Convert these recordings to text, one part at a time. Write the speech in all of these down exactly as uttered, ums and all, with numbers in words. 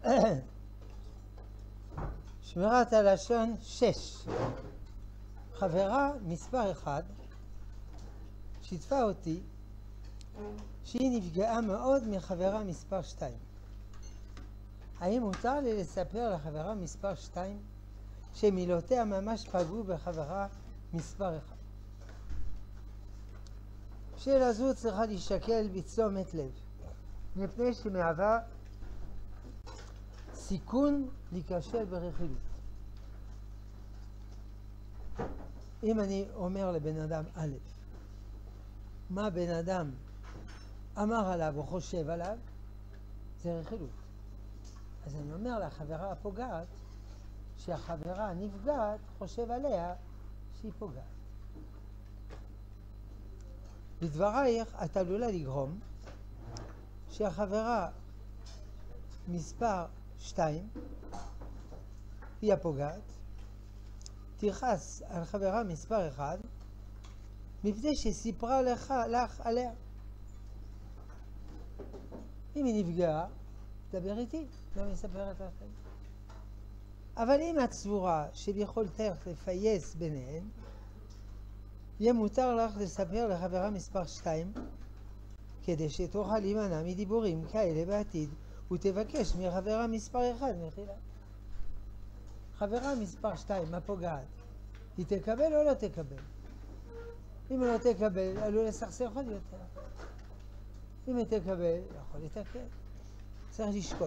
שמירת הלשון שש. חברה מספר אחד שיתפה אותי שהיא נפגעה מאוד מחברה מספר שתיים. האם מותר לי לספר לחברה מספר שתיים שמילותיה ממש פגעו בחברה מספר אחד? שאלה זו צריכה להישקל בתשומת לב, מפני שמהווה סיכון להיכשל ברכילות. אם אני אומר לבן אדם א', מה בן אדם אמר עליו או חושב עליו, זה רכילות. אז אני אומר לחברה הפוגעת, שהחברה הנפגעת חושב עליה שהיא פוגעת. בדברייך את עלולה לגרום שהחברה מספר שתיים, היא הפוגעת, תיחס על חברה מספר אחד, מפני שסיפרה לך, לך עליה. אם היא נפגעה, דבר איתי, לא מספרת לכם. אבל אם את סבורה שביכולתך לפייס ביניהן, יהיה מותר לך לספר לחברה מספר שתיים, כדי שתוכל להימנע מדיבורים כאלה בעתיד, ותבקש מחברה מספר אחד מחילה. חברה מספר שתיים, הפוגעת, היא תקבל או לא תקבל? אם היא לא תקבל, עלול לסכסך עוד יותר. אם היא תקבל, יכול לתקן. צריך לשקול.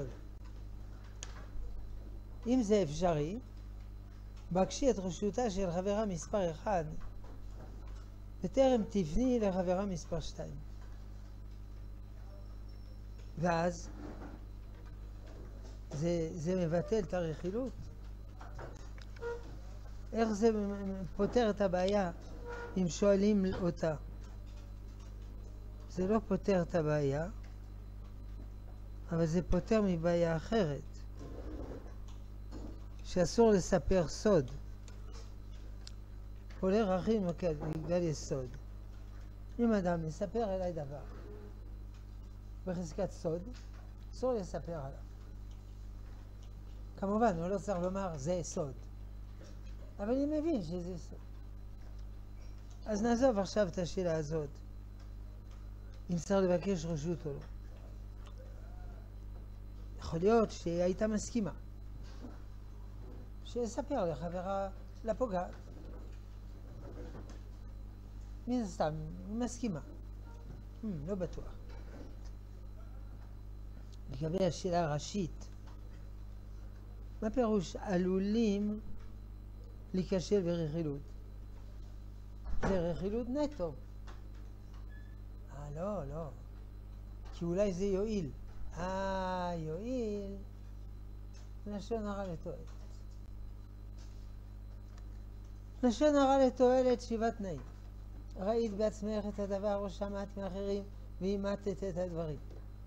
אם זה אפשרי, בקשי את רשותה של חברה מספר אחד, בטרם תפני לחברה מספר שתיים. ואז זה, זה מבטל את הרכילות. איך זה פותר את הבעיה אם שואלים אותה? זה לא פותר את הבעיה, אבל זה פותר מבעיה אחרת, שאסור לספר סוד. הולך הכי בגלל יסוד. אם אדם מספר אליי דבר בחזקת סוד, אסור לספר עליו. כמובן, הוא לא צריך לומר זה סוד, אבל אני מבין שזה סוד. אז נעזוב עכשיו את השאלה הזאת, אם צריך לבקש רשות או לא. יכול להיות שהיית מסכימה שיספר לחברה לפוגעת. מן הסתם, היא מסכימה. Hmm, לא בטוח. לגבי השאלה הראשית, מה פירוש עלולים להיכשל ברכילות? זה רכילות נטו. אה, לא, לא. כי אולי זה יועיל. אה, יועיל. לשון הרע לתועלת. לשון הרע לתועלת שבעה תנאים. ראית בעצמך את הדבר או שמעת מאחרים ואימתת את הדברים.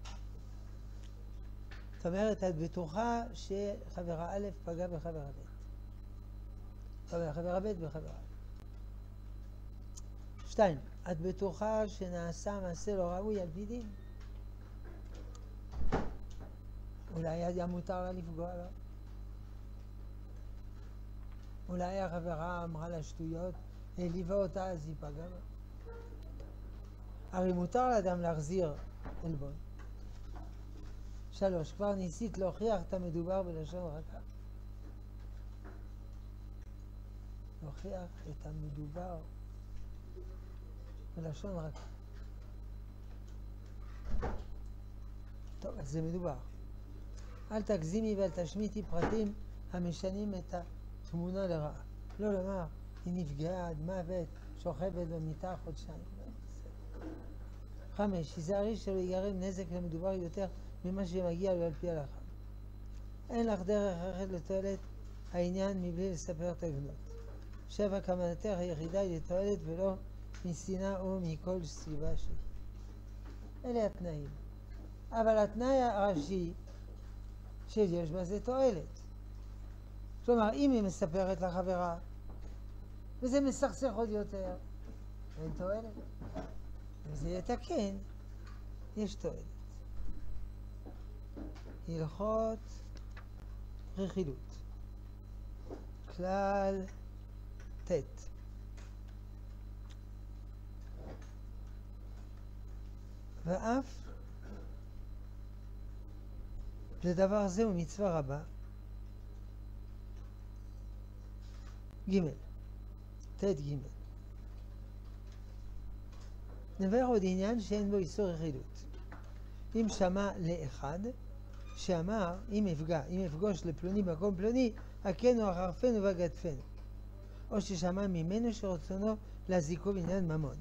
זאת אומרת, את בטוחה שחברה א' פגע בחברה ב'. זאת אומרת, חברה ב' בחברה א'. שתיים, את בטוחה שנעשה מעשה לא ראוי על פי דין. אולי היה מותר לה לפגוע לה. אולי החברה אמרה לה שטויות, העליבה אותה, אז היא פגעה בה. הרי מותר לאדם להחזיר עלבון. שלוש, כבר ניסית להוכיח את המדובר בלשון רכה. להוכיח את המדובר בלשון רכה. טוב, אז זה מדובר. אל תגזימי ואל תשמיטי פרטים המשנים את התמונה לרעה. לא לומר, היא נפגעה עד מוות, שוכבת במיטה חודשיים. חמש, היזהרי שלא ייגרם נזק למדובר יותר ממה שמגיע לו על פי הלכה. אין לך דרך אחרת לתועלת העניין מבלי לספר את הגנות. שבע, כוונתך היחידה היא לתועלת ולא משנאה או מכל סיבה שהיא. אלה התנאים. אבל התנאי הראשי שיש בה זה תועלת. כלומר, אם היא מספרת לחברה וזה מסכסך עוד יותר, אין תועלת. וזה יתקן, יש תועלת. הלכות רכילות. כלל ט' ואף לדבר זה הוא מצווה רבה. ג' ט' ג' נבהר עוד עניין שאין בו איסור רכילות. אם שמע לאחד שאמר אם אפגע, אם אפגוש לפלוני מקום פלוני, הכנו החרפנו והגדפנו, או ששמע ממנו שרצונו להזיקו בעניין ממון,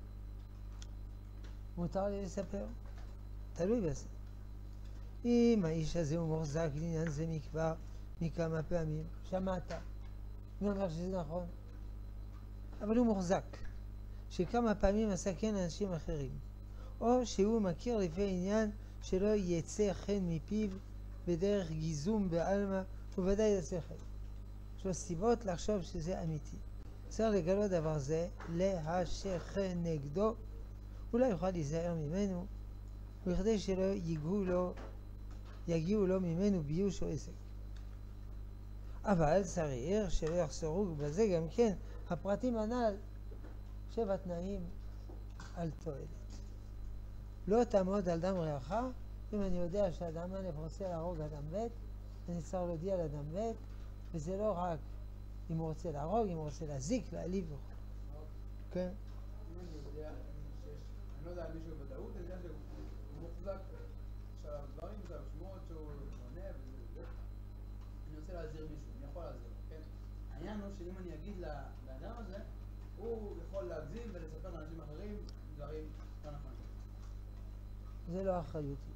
מותר לי לספר? תלוי בזה. אם האיש הזה הוא מוחזק לעניין זה מכבר מכמה פעמים, שמעת, אני אומר שזה נכון, אבל הוא מוחזק שכמה פעמים עשה כן לאנשים אחרים, או שהוא מכיר לפי העניין שלא יצא חן מפיו בדרך גיזום בעלמא, ובוודאי יצא חן. יש לו סיבות לחשוב שזה אמיתי. צריך לגלות דבר זה, להשכן נגדו, אולי יוכל להיזהר ממנו, וכדי שלא יגיעו לו, יגיעו לו ממנו ביוש או עסק. אבל צריך שלא יחסרו בזה גם כן הפרטים הנ"ל, שבע תנאים על תועלת. לא תעמוד על דם רעך, אם אני יודע שאדם א' רוצה להרוג אדם ב', אני צריך להודיע לאדם ב', וזה לא רק אם הוא רוצה להרוג, אם הוא רוצה להזיק, להעליב וכו'. כן? אם אני יודע שיש, אני לא יודע על מישהו בוודאות, אני יודע שהוא מוחזק עכשיו דברים, זה שמועות שהוא מונה וזה, אני רוצה להזהיר מישהו, אני יכול להזהיר, כן? העניין הוא שאם אני אגיד לאדם הזה, הוא יכול להגזים ולספר לאנשים אחרים דברים לא נכונים. זה לא אחריותי.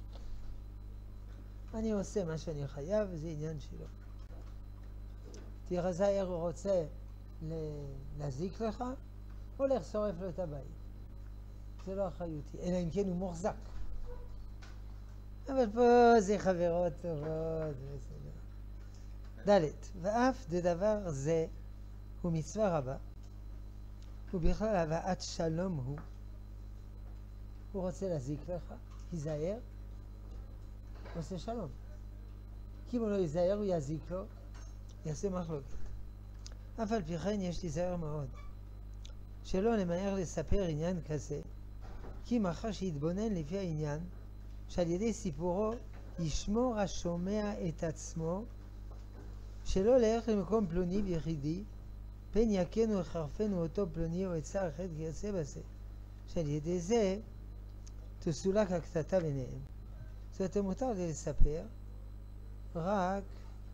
אני עושה מה שאני חייב, וזה עניין שלו. תראה, זהיר הוא רוצה להזיק לך, הולך שורף לו את הבית. זה לא אחריותי, אלא אם כן הוא מוחזק. אבל פה זה חברות טובות, בסדר. ד' ואף דדבר זה הוא מצווה רבה, ובכלל הבאת שלום הוא. הוא רוצה להזיק לך, היזהר, עושה שלום. כי אם הוא לא ייזהר, הוא יזיק לו, יעשה מחלוקת. אף על פי כן יש להיזהר מאוד, שלא למהר לספר עניין כזה, כי מחר שיתבונן לפי העניין, שעל ידי סיפורו ישמור השומע את עצמו, שלא ללך למקום פלוני ויחידי, פן יכנו החרפנו אותו פלוני או עצה אחרת כיוצא בזה, שעל ידי זה תסולק הקטטה ביניהם. זאת אומרת, מותר לי לספר, רק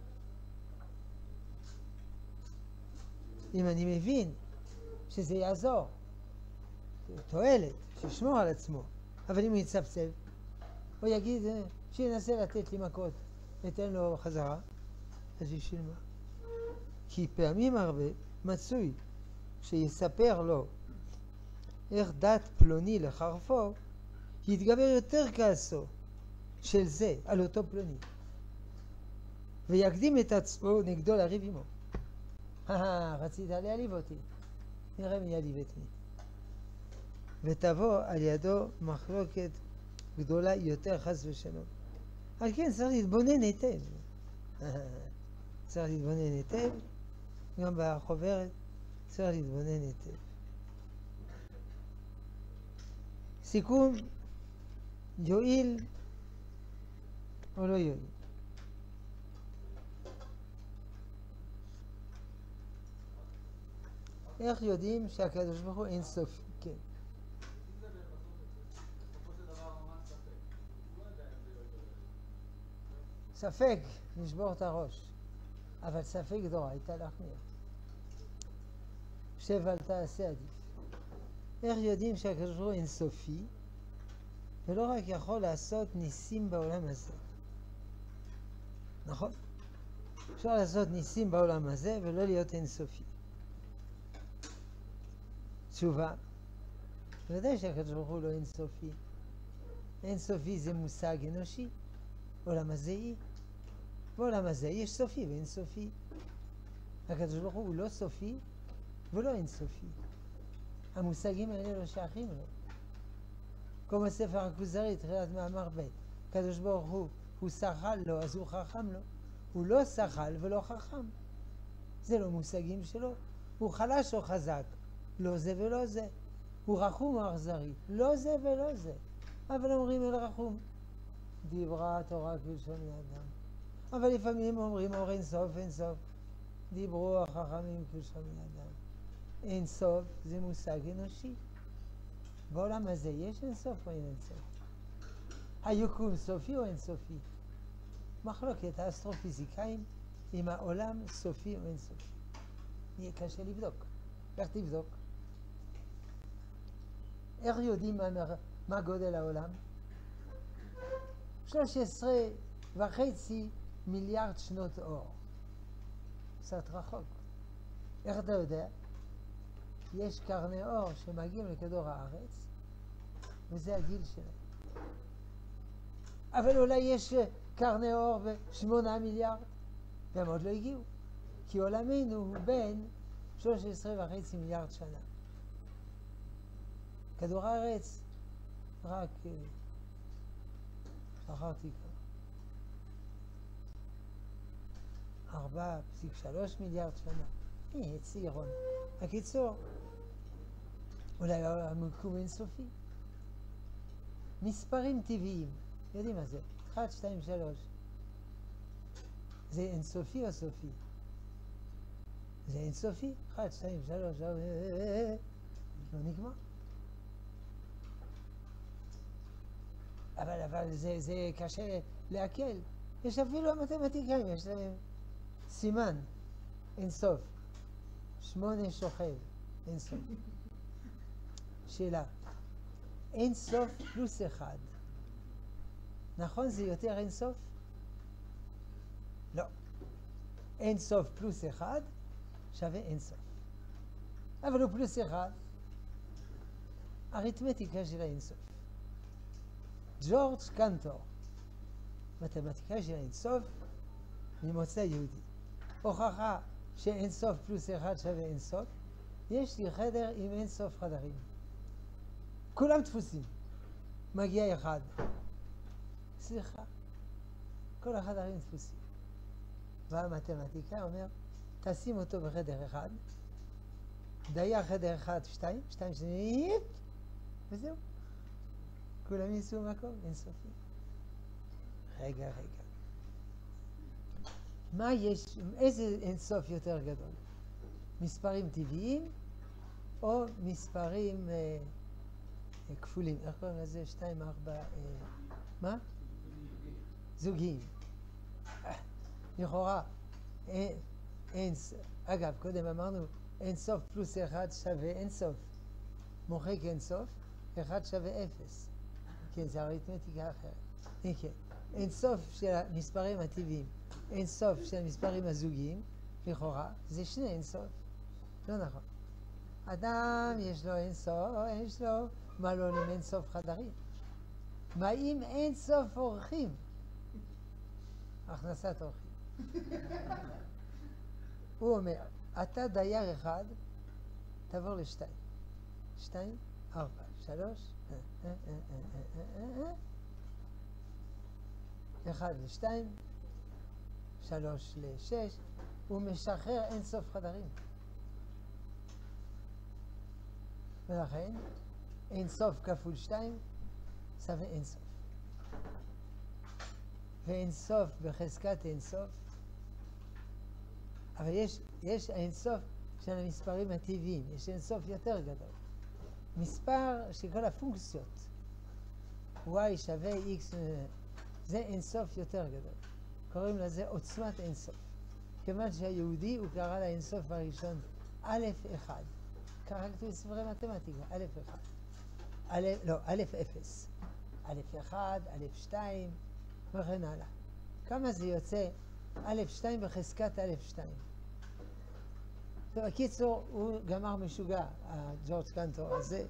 אם אני מבין שזה יעזור, תועלת, שישמור על עצמו. אבל אם הוא יצפצף, הוא יגיד שינסה לתת לי מכות, ניתן לו חזרה, אז בשביל מה? כי פעמים הרבה מצוי שיספר לו איך דת פלוני לחרפו, יתגבר יותר כעסו של זה על אותו פלוני, ויקדים את עצמו נגדו לריב עמו. רצית להעליב אותי, נראה מי יעליב את מי. ותבוא על ידו מחלוקת גדולה יותר, חס ושלום. על כן צריך להתבונן היטב. צריך להתבונן היטב, גם בחוברת צריך להתבונן היטב. סיכום, יועיל או לא יועיל? איך יודעים שהקדוש ברוך הוא אין סופי? כן. ספק, נשבור את הראש, אבל ספק דאורייתא להחמיר. שב אל תעשה עדיף. איך יודעים שהקדוש ברוך הוא אין סופי, ולא רק יכול לעשות ניסים בעולם הזה? נכון? אפשר לעשות ניסים בעולם הזה ולא להיות אין סופי. תשובה, ודאי שהקדוש ברוך הוא לא אין סופי. אין סופי זה מושג אנושי, עולם הזה היא. בעולם הזה יש סופי ואין סופי. הקדוש ברוך הוא לא סופי ולא אין סופי. המושגים האלה לא שייכים לו. כמו הספר הכוזרי, תחילת מאמר ב', הקדוש ברוך הוא, הוא שכל לו, אז הוא חכם לו. הוא לא שחל ולא חכם. זה לא מושגים שלו. הוא חלש או חזק, לא זה ולא זה. הוא רחום או אכזרי, לא זה ולא זה. אבל אומרים אל רחום, דיברה התורה כלשון אדם. אבל לפעמים אומרים אור אין סוף, אין סוף. דיברו החכמים כלשון אדם. אין סוף זה מושג אנושי. בעולם הזה יש אין סוף או אין אין סוף? היקום סופי או אין סופי? מחלוקת האסטרופיזיקאים אם העולם סופי או אין סופי. יהיה קשה לבדוק. איך תבדוק? איך יודעים מה, מה גודל העולם? שלוש עשרה וחצי מיליארד שנות אור. קצת רחוק. איך אתה יודע? יש קרני אור שמגיעים לכדור הארץ, וזה הגיל שלהם. אבל אולי יש קרני אור בשמונה מיליארד, והם עוד לא הגיעו. כי עולמנו הוא בין שלוש עשרה וחצי מיליארד שנה. כדור הארץ רק שכחתי כבר ארבע נקודה שלוש מיליארד שנה. הנה, צעירון. הקיצור, אולי המקום אינסופי. מספרים טבעיים, יודעים מה זה? אחת, שתיים, שלוש. זה אינסופי או סופי? זה אינסופי? אחת, שתיים, שלוש, לא נגמר. אבל, אבל זה, זה קשה להקל. יש אפילו המתמטיקאים, יש להם סימן, אינסוף. שמונה שוכב, אינסוף. שאלה, אינסוף פלוס אחד. נכון זה יותר אינסוף? לא. אינסוף פלוס אחד שווה אינסוף. אבל הוא פלוס אחד. אריתמטיקה של האינסוף. ג'ורג' קנטור, מתמטיקה של האינסוף, ממוצא יהודי. הוכחה שאינסוף פלוס אחד שווה אינסוף, יש לי חדר עם אינסוף חדרים. כולם דפוסים. מגיע אחד. סליחה, כל החדרים דפוסים. והמתמטיקה אומר, תשים אותו בחדר אחד, דייר חדר אחד, שתיים, שתיים, שתיים, וזהו. כולם ייסעו מקום, אינסופי. רגע, רגע. מה יש, איזה אינסוף יותר גדול? מספרים טבעיים או מספרים אה, אה, כפולים? איך קוראים לזה? שתיים, ארבע, אה, מה? זוגיים. אה, לכאורה, אין, אין, אגב, קודם אמרנו, אינסוף פלוס אחד שווה אינסוף. מוחק אינסוף, אחד שווה אפס. כן, זה אריתמטיקה אחרת. כן. אינסוף של המספרים הטבעיים, אינסוף של המספרים הזוגיים, לכאורה, זה שני אינסוף. לא נכון. אדם יש לו אינסוף, יש לו מלון עם אינסוף חדרים. מה אם אינסוף אורחים? הכנסת אורחים. הוא אומר, אתה דייר אחד, תעבור לשתיים. שתיים, ארבע, שלוש, אחד לשתיים, שלוש לשש, הוא משחרר אין סוף חדרים. ולכן, אין סוף כפול שתיים, שווה אין סוף. ואין סוף בחזקת אין סוף, אבל יש, יש אין סוף של המספרים הטבעיים, יש אין סוף יותר גדול. מספר של כל הפונקציות, y שווה x, זה אין סוף יותר גדול. קוראים לזה עוצמת אין סוף. כיוון שהיהודי הוא קרא לאין סוף הראשון א' אחד. ככה כתוב בספרי מתמטיקה, א' אחד. א', לא, א' אפס. א' אחד, א' שתיים, וכן הלאה. כמה זה יוצא? א' שתיים בחזקת א' שתיים. טוב, הקיצור, הוא גמר משוגע, הג'ורג' קנטור הזה.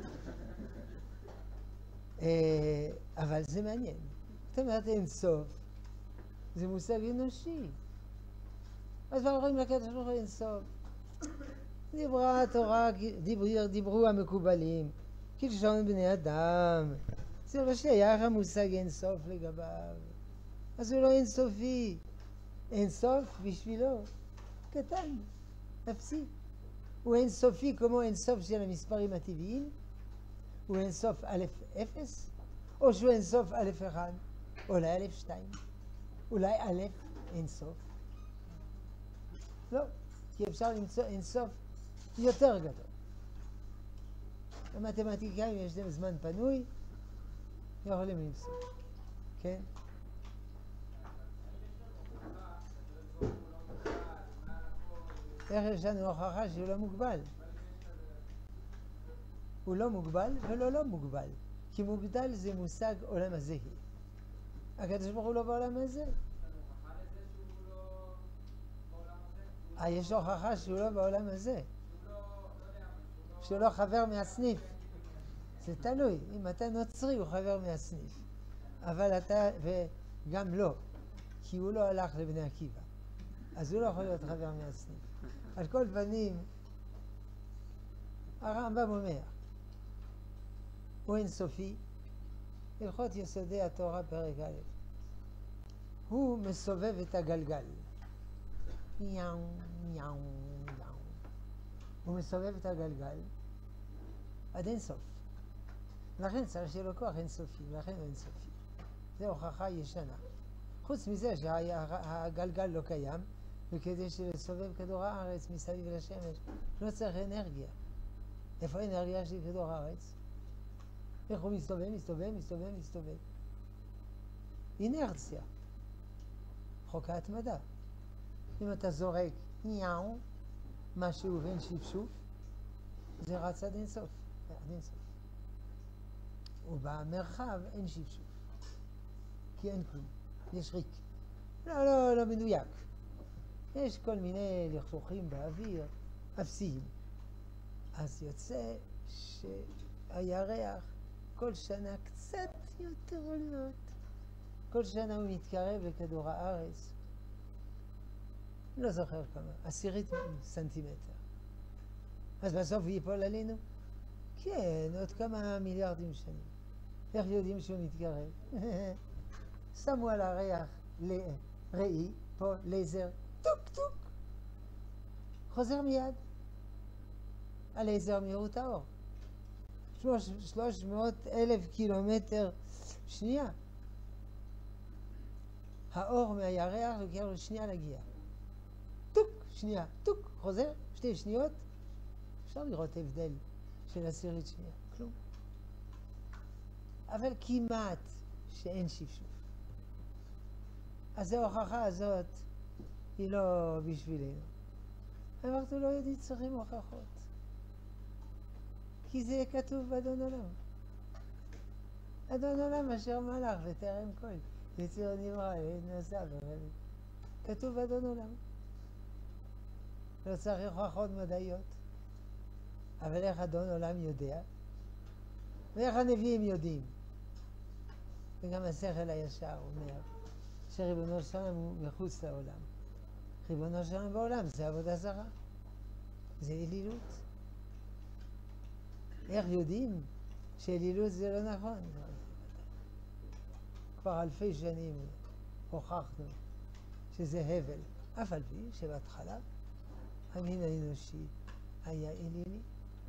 אבל זה מעניין. זאת אומרת, אין סוף. זה מושג אנושי. אז כבר רואים לקטע שלו אין סוף. דיברה התורה, דיבר, דיברו המקובלים, כלשון בני אדם. זה לא שייך המושג אין סוף לגביו. אז הוא לא אין סופי. אין סוף בשבילו קטן, אפסי. הוא אין סופי כמו אין סוף של המספרים הטבעיים, הוא אין סוף א' אפס, או שהוא אין סוף א' אחד, אולי א' שתיים, אולי א' אין סוף. לא, כי אפשר למצוא אין סוף יותר גדול. המתמטיקאים יש להם זמן פנוי, יכולים למצוא, כן? איך יש לנו הוכחה שהוא לא מוגבל? הוא לא מוגבל ולא לא מוגבל, כי מוגבל זה מושג עולם הזה. הקדוש ברוך הוא לא בעולם הזה. אה, יש הוכחה שהוא לא בעולם הזה. שהוא לא חבר מהסניף. זה תלוי, אם אתה נוצרי הוא חבר מהסניף. אבל אתה, וגם לא, כי הוא לא הלך לבני עקיבא. אז הוא לא יכול להיות חבר מהסניף. על כל פנים, הרמב"ם אומר, הוא אינסופי, הלכות יסודי התורה פרק א', הוא מסובב את הגלגל. יאו, יאו, יאו. הוא מסובב את הגלגל עד אינסוף. לכן צריך שיהיה לו כוח אינסופי, לכן הוא אינסופי. זו הוכחה ישנה. חוץ מזה שהגלגל לא קיים, וכדי לסובב כדור הארץ מסביב לשמש, לא צריך אנרגיה. איפה האנרגיה של כדור הארץ? איך הוא מסתובב, מסתובב, מסתובב, מסתובב? אינרציה. חוק ההתמדה. אם אתה זורק ניאו, משהו ואין שפשוף, זה רץ עד אינסוף. עד אינסוף. ובמרחב אין שפשוף. כי אין כלום. יש ריק. לא, לא, לא מדויק. יש כל מיני לכלוכים באוויר, אפסיים. אז יוצא שהירח כל שנה קצת יותר עולות. כל שנה הוא מתקרב לכדור הארץ. לא זוכר כמה, עשירית סנטימטר. אז בסוף הוא ייפול עלינו? כן, עוד כמה מיליארדים שנים. איך יודעים שהוא מתקרב? שמו על הריח ראי, פה לייזר, טוק טוק. חוזר מיד. הלייזר מהירות האור. שלוש מאות אלף קילומטר שנייה. האור מהירח לוקח לו שנייה להגיע. טוק, שנייה, טוק, חוזר, שתי שניות. אפשר לראות הבדל של עשירית שנייה, כלום. אבל כמעט שאין שפשוף. אז ההוכחה הזאת היא לא בשבילנו. אנחנו לא יודעים צריכים הוכחות. כי זה כתוב באדון עולם. אדון עולם אשר מלך וטרם כל. יציר נברא, נעשה ורבי. כתוב באדון עולם. לא צריך הוכחות מדעיות. אבל איך אדון עולם יודע? ואיך הנביאים יודעים? וגם השכל הישר אומר שריבונו שלם הוא מחוץ לעולם. ריבונו שלם בעולם זה עבודה זרה. זה אלילות. איך יודעים שאלילות זה לא נכון? כבר אלפי שנים הוכחנו שזה הבל. אף על פי שבהתחלה המין האנושי היה אלילי.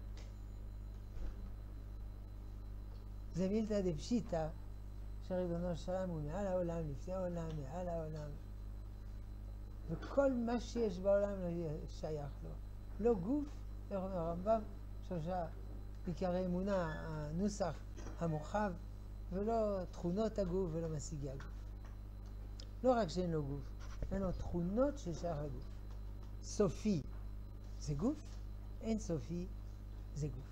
זה מילתא דפשיטא שריבונו שלם הוא מעל העולם, לפני העולם, מעל העולם. וכל מה שיש בעולם לא שייך לו. לא גוף, איך אומר הרמב"ם, שלושה עיקרי אמונה, הנוסח המורחב, ולא תכונות הגוף ולא משיגי הגוף. לא רק שאין לו גוף, אין לו תכונות ששייך לגוף. סופי זה גוף, אין סופי זה גוף.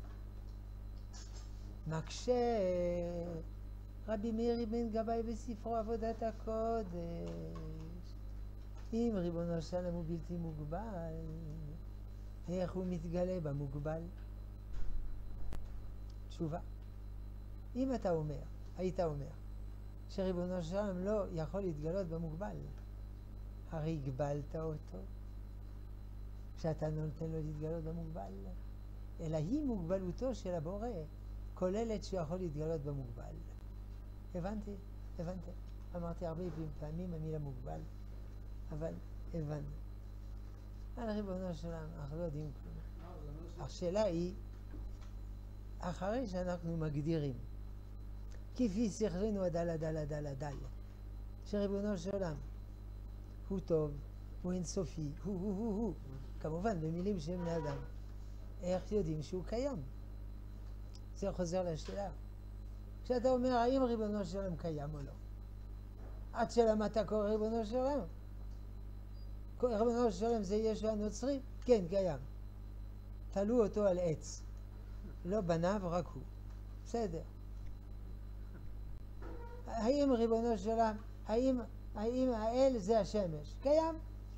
מקשה רבי מאיר בן גבאי בספרו עבודת הקודש, אם ריבונו שלם הוא בלתי מוגבל, איך הוא מתגלה במוגבל? תשובה. אם אתה אומר, היית אומר, שריבונו שלם לא יכול להתגלות במוגבל, הרי הגבלת אותו, שאתה נותן לו להתגלות במוגבל, אלא היא מוגבלותו של הבורא, כוללת שהוא יכול להתגלות במוגבל. הבנתי? הבנתי. אמרתי הרבה פעמים המילה מוגבל. אבל הבנו. על ריבונו של עולם, אנחנו לא יודעים כלום. אה, זה אומר ש- השאלה היא, אחרי שאנחנו מגדירים, כפי שכלנו הדל הדל הדל הדל, שריבונו של עולם הוא טוב, הוא אינסופי, הוא הוא הוא הוא, כמובן במילים של בני אדם, איך יודעים שהוא קיים? זה חוזר לשאלה. כשאתה אומר האם ריבונו של עולם קיים או לא, עד שלמה אתה קורא ריבונו של עולם? ריבונו של עולם זה ישו הנוצרי? כן, קיים. תלו אותו על עץ, לא בניו, רק הוא. בסדר. האם ריבונו של עולם, האם, האם האל זה השמש? קיים.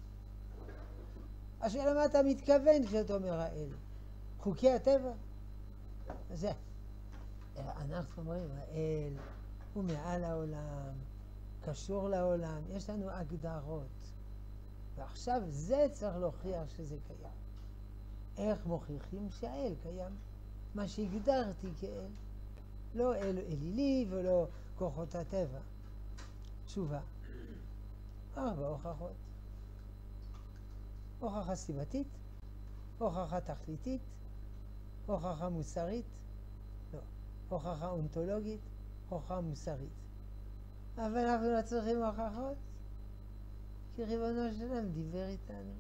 השאלה מה אתה מתכוון כשאתה אומר האל? חוקי הטבע? זה. אנחנו אומרים, האל הוא מעל העולם, קשור לעולם, יש לנו הגדרות. ועכשיו זה צריך להוכיח שזה קיים. איך מוכיחים שהאל קיים? מה שהגדרתי כאל. לא אל אלילי ולא כוחות הטבע. תשובה. ארבע הוכחות. הוכחה סיבתית, הוכחה תכליתית, הוכחה מוסרית, לא, הוכחה אונתולוגית, הוכחה מוסרית. אבל אנחנו לא צריכים הוכחות, כי ריבונו של עולם דיבר איתנו.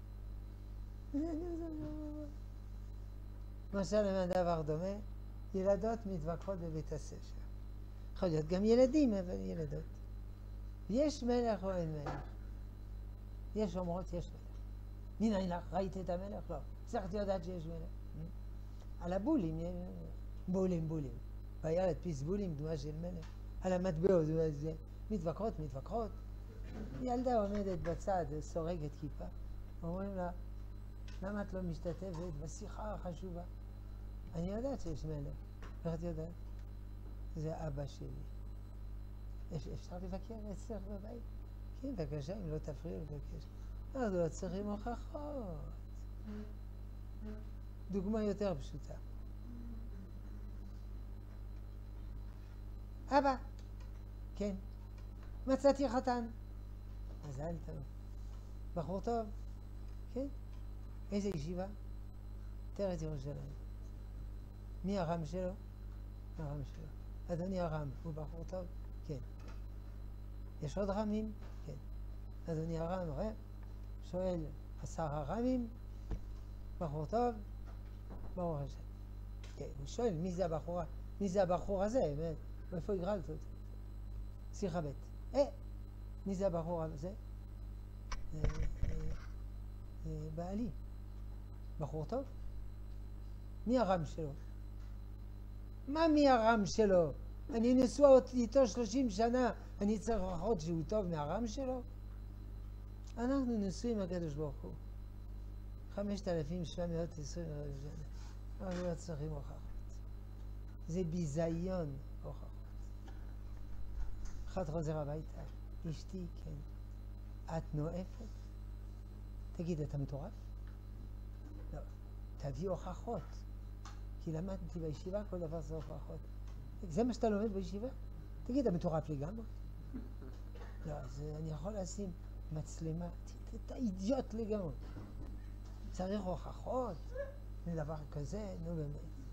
למשל, למה דבר דומה? ילדות מתווכחות בבית הספר. יכול להיות גם ילדים, אבל ילדות. יש מלך או אין מלך? יש אומרות יש מלך. מנין לך? ראית את המלך? לא. צריכת יודעת שיש מלך. על הבולים, בולים, בולים. והיה הדפיס בולים, דוגמה של מלך. על המטבעות, זה מתווכחות, מתווכחות. ילדה עומדת בצד, סורגת כיפה. אומרים לה, למה את לא משתתפת בשיחה החשובה? אני יודעת שיש מלך. איך את יודעת? זה אבא שלי. אפשר לבקר אצלך בבית? כן, בבקשה, אם לא תפריעו לבקש. אז לא צריכים הוכחות. דוגמה יותר פשוטה. אבא, כן, מצאתי חתן. מזל טוב. בחור טוב, כן? איזה ישיבה? עטרת ירושלים. מי הרם שלו? הרם שלו. אדוני הרם, הוא בחור טוב? כן. יש עוד רמים? כן. אדוני הרם, ראה? שואל, עשר הרמים? בחור טוב? ברוך השם. כן, הוא שואל, מי זה הבחורה? מי זה הבחור הזה? באמת? איפה הגרלת אותו? שיחה ב'. אה, מי זה הבחור הזה? זה, זה, זה בעלי. בחור טוב? מי הרם שלו? מה מי הרם שלו? אני נשואה איתו שלושים שנה, אני צריך להוכיח שהוא טוב מהרם שלו? אנחנו נשואים הקדוש ברוך הוא. חמשת אלפים שבע מאות עשרים שנה. אנחנו לא צריכים הוכחות. זה ביזיון הוכחות. אחד חוזר הביתה, אשתי, כן. את נואפת? תגיד, אתה מטורף? לא. תביא הוכחות. כי למדתי בישיבה, כל דבר זה הוכחות. זה מה שאתה לומד בישיבה? תגיד, אתה מטורף לגמרי? לא, אז אני יכול לשים מצלמה. אתה אידיוט לגמרי. צריך הוכחות? לדבר כזה? נו באמת.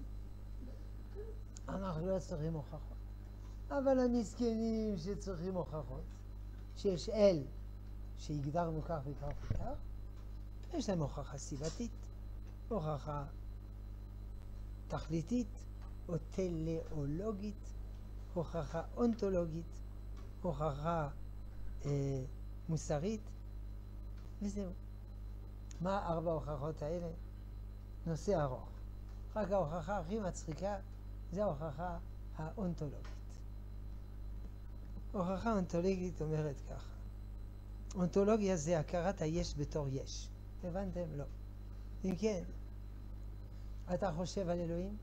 אנחנו לא צריכים הוכחות. אבל המסכנים שצריכים הוכחות, שיש אל שהגדרנו כך וכך וכך, יש להם הוכחה סיבתית, הוכחה תכליתית, או טלאולוגית, הוכחה אונתולוגית, הוכחה אה, מוסרית, וזהו. מה ארבע ההוכחות האלה? נושא ארוך. רק ההוכחה הכי מצחיקה זה ההוכחה האונתולוגית. הוכחה אונתולוגית אומרת ככה. אונתולוגיה זה הכרת היש בתור יש. הבנתם? לא. אם כן, אתה חושב על אלוהים?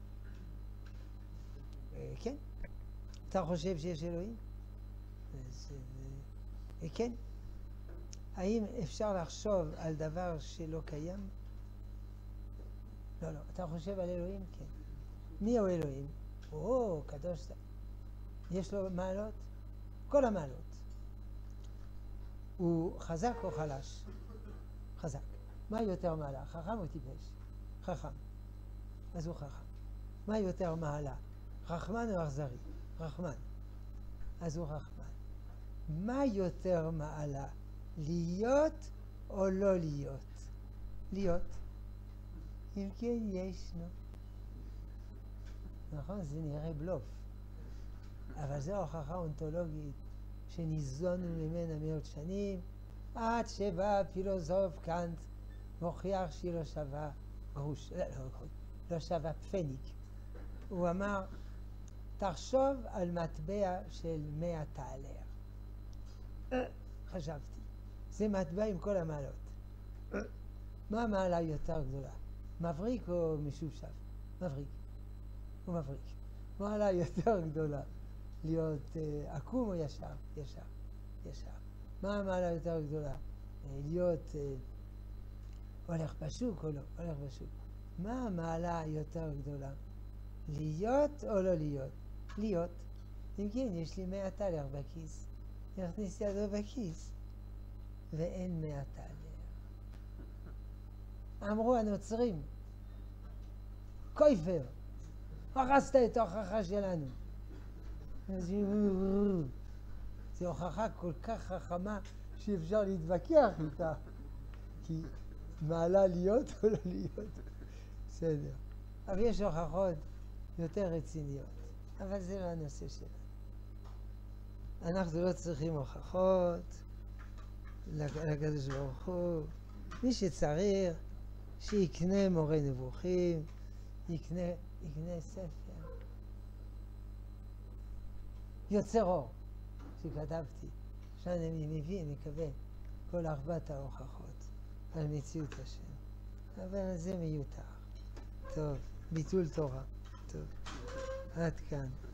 אה, כן. אתה חושב שיש אלוהים? אז, אה, כן. האם אפשר לחשוב על דבר שלא קיים? לא, לא. אתה חושב על אלוהים? כן. מי הוא אלוהים? או, קדוש. יש לו מעלות? כל המעלות. הוא חזק או חלש? חזק. מה יותר מעלה? חכם או טיפש? חכם. אז הוא חכם. מה יותר מעלה? רחמן או אכזרי? רחמן. אז הוא רחמן. מה יותר מעלה? להיות או לא להיות? להיות. אם כן ישנו. נכון? זה נראה בלוף. אבל זו הוכחה אונתולוגית שניזונו ממנה מאות שנים, עד שבא פילוסוף קאנט מוכיח שהיא לא שווה גרוש, לא, לא, לא שווה פניק. הוא אמר, תחשוב על מטבע של מאה תעלר. חשבתי, זה מטבע עם כל המעלות. מה המעלה יותר גדולה? מבריק או משובשב? מבריק. הוא מבריק. מעלה יותר גדולה? להיות uh, עקום או ישר? ישר. ישר. מה המעלה יותר גדולה? Uh, להיות uh, הולך בשוק או לא? הולך בשוק. מה המעלה היותר גדולה? להיות או לא להיות? להיות. אם כן, יש לי מאה טלר בכיס. יכניס ידו בכיס. ואין מאה טלר. אמרו הנוצרים, כויפר, הרסת את ההוכחה שלנו. זו הוכחה כל כך חכמה שאפשר להתווכח איתה. כי מעלה להיות או לא להיות? בסדר. אבל יש הוכחות יותר רציניות. אבל זה לא הנושא שלנו. אנחנו לא צריכים הוכחות לקדוש ברוך הוא. מי שצריך, שיקנה מורה נבוכים, יקנה, יקנה ספר. יוצר אור, שכתבתי, שאני מביא, מקווה, כל ארבעת ההוכחות על מציאות השם. אבל זה מיותר. טוב, ביטול תורה. טוב, עד כאן.